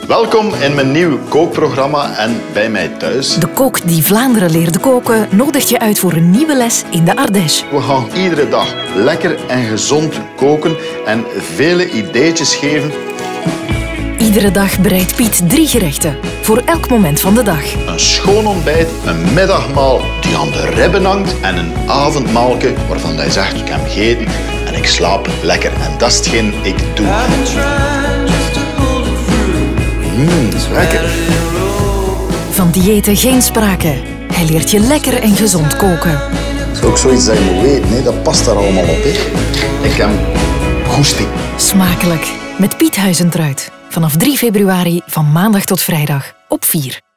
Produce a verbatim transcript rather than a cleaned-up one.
Welkom in mijn nieuw kookprogramma en bij mij thuis. De kok die Vlaanderen leerde koken nodigt je uit voor een nieuwe les in de Ardèche. We gaan iedere dag lekker en gezond koken en vele ideetjes geven. Iedere dag bereidt Piet drie gerechten, voor elk moment van de dag. Een schoon ontbijt, een middagmaal die aan de ribben hangt en een avondmaalke waarvan hij zegt ik heb gegeten en ik slaap lekker. En dat is hetgeen ik doe. Mmm, dat is lekker. Van diëten geen sprake. Hij leert je lekker en gezond koken. Dat is ook zoiets dat je moet weten, hè? Dat past daar allemaal op. Hè? Ik heb goesting. Smakelijk. Met Piet Huizentruid. Vanaf drie februari van maandag tot vrijdag op vier.